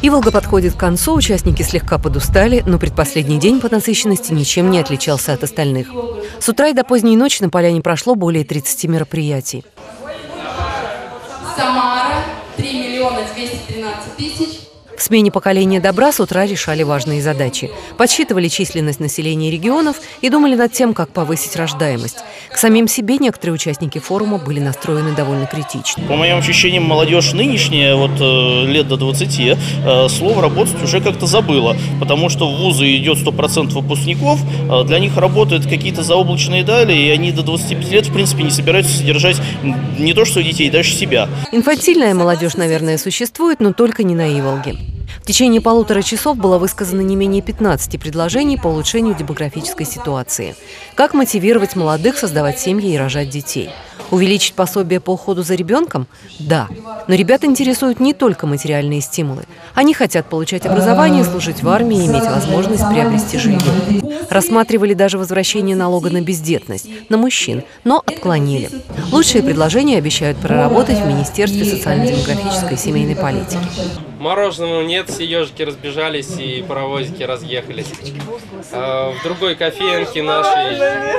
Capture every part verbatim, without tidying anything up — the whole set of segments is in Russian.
Иволга подходит к концу, участники слегка подустали, но предпоследний день по насыщенности ничем не отличался от остальных. С утра и до поздней ночи на поляне прошло более тридцати мероприятий. Самара, три миллиона двести тринадцать тысяч. В смене поколения добра с утра решали важные задачи. Подсчитывали численность населения регионов и думали над тем, как повысить рождаемость. К самим себе некоторые участники форума были настроены довольно критично. По моим ощущениям, молодежь нынешняя, вот э, лет до двадцати, э, слово «работать» уже как-то забыла. Потому что в вузы идет сто процентов выпускников, э, для них работают какие-то заоблачные дали, и они до двадцати пяти лет, в принципе, не собираются содержать не то что детей, даже себя. Инфантильная молодежь, наверное, существует, но только не на Иволге. В течение полутора часов было высказано не менее пятнадцати предложений по улучшению демографической ситуации. Как мотивировать молодых создавать семьи и рожать детей? Увеличить пособие по уходу за ребенком? Да. Но ребят интересуют не только материальные стимулы. Они хотят получать образование, служить в армии и иметь возможность приобрести жилье. Рассматривали даже возвращение налога на бездетность, на мужчин, но отклонили. Лучшие предложения обещают проработать в Министерстве социально-демографической и семейной политики. Мороженого нет, все ежики разбежались и паровозики разъехались. А в другой кофейнке нашей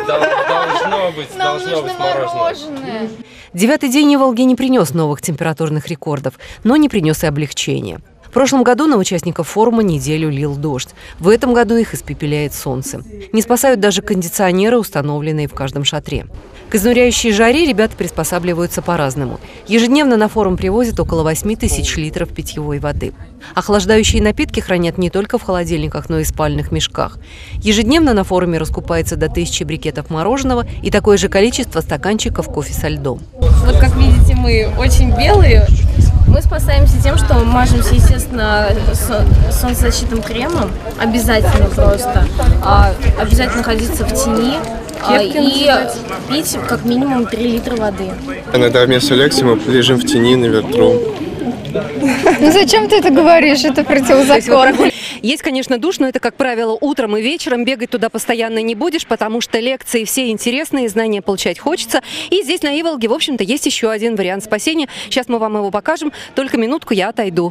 должно быть, должно быть мороженое. Девятый день Иволги не принес новых температурных рекордов, но не принес и облегчения. В прошлом году на участников форума неделю лил дождь. В этом году их испепеляет солнце. Не спасают даже кондиционеры, установленные в каждом шатре. К изнуряющей жаре ребята приспосабливаются по-разному. Ежедневно на форум привозят около восьми тысяч литров питьевой воды. Охлаждающие напитки хранят не только в холодильниках, но и в спальных мешках. Ежедневно на форуме раскупается до тысячи брикетов мороженого и такое же количество стаканчиков кофе со льдом. Вот как видите, мы очень белые. Мы спасаемся тем, что мажемся, естественно, солнцезащитным кремом. Обязательно просто. А, обязательно находиться в тени. А, и пить как минимум три литра воды. Иногда вместо лекции мы лежим в тени на ветру. Ну зачем ты это говоришь? Это противозаконно. Есть, конечно, душ, но это, как правило, утром и вечером. Бегать туда постоянно не будешь, потому что лекции все интересные, знания получать хочется. И здесь на Иволге, в общем-то, есть еще один вариант спасения. Сейчас мы вам его покажем. Только минутку, я отойду.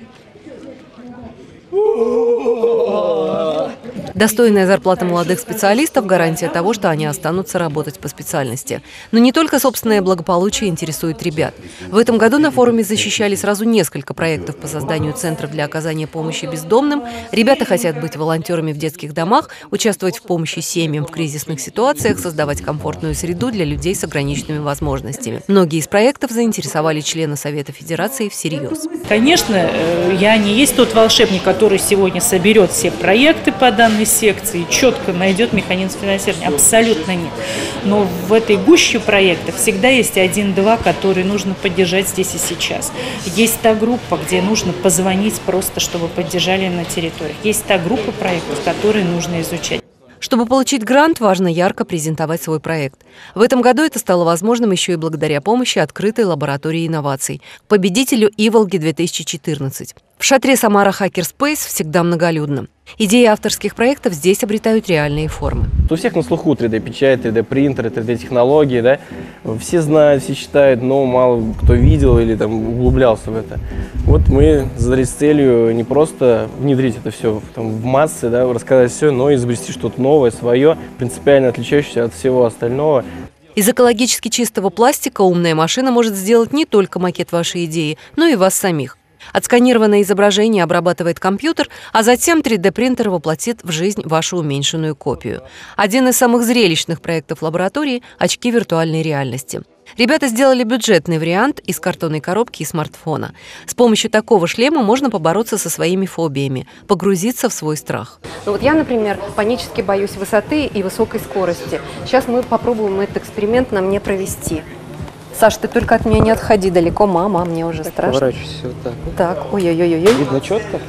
Достойная зарплата молодых специалистов – гарантия того, что они останутся работать по специальности. Но не только собственное благополучие интересует ребят. В этом году на форуме защищали сразу несколько проектов по созданию центров для оказания помощи бездомным. Ребята хотят быть волонтерами в детских домах, участвовать в помощи семьям в кризисных ситуациях, создавать комфортную среду для людей с ограниченными возможностями. Многие из проектов заинтересовали члена Совета Федерации всерьез. Конечно, я не есть тот волшебник, который сегодня соберет все проекты по данной секции, четко найдет механизм финансирования. Абсолютно нет. Но в этой гуще проектов всегда есть один-два, которые нужно поддержать здесь и сейчас. Есть та группа, где нужно позвонить просто, чтобы поддержали на территориях. Есть та группа проектов, которые нужно изучать. Чтобы получить грант, важно ярко презентовать свой проект. В этом году это стало возможным еще и благодаря помощи открытой лаборатории инноваций, победителю Иволги две тысячи четырнадцать. В шатре Самара Hackerspace всегда многолюдно. Идеи авторских проектов здесь обретают реальные формы. У всех на слуху три дэ печать, три дэ принтеры, три дэ технологии, да? Все знают, все читают, но мало кто видел или там углублялся в это. Вот мы задались целью не просто внедрить это все там, в массы, да, рассказать все, но изобрести что-то новое, свое, принципиально отличающееся от всего остального. Из экологически чистого пластика умная машина может сделать не только макет вашей идеи, но и вас самих. Отсканированное изображение обрабатывает компьютер, а затем три дэ принтер воплотит в жизнь вашу уменьшенную копию. Один из самых зрелищных проектов лаборатории – очки виртуальной реальности. Ребята сделали бюджетный вариант из картонной коробки и смартфона. С помощью такого шлема можно побороться со своими фобиями, погрузиться в свой страх. Ну вот я, например, панически боюсь высоты и высокой скорости. Сейчас мы попробуем этот эксперимент на мне провести. Саш, ты только от меня не отходи далеко, мама, мне уже так, страшно. Поворачивайся вот так. Так, ой-ой-ой-ой. Видно четко?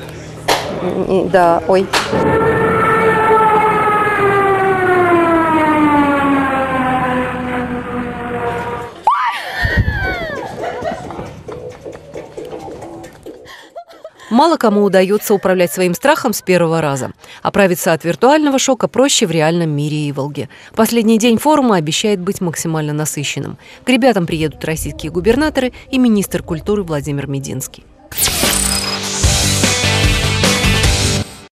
Да, ой. Мало кому удается управлять своим страхом с первого раза. Оправиться от виртуального шока проще в реальном мире Иволги. Последний день форума обещает быть максимально насыщенным. К ребятам приедут российские губернаторы и министр культуры Владимир Мединский.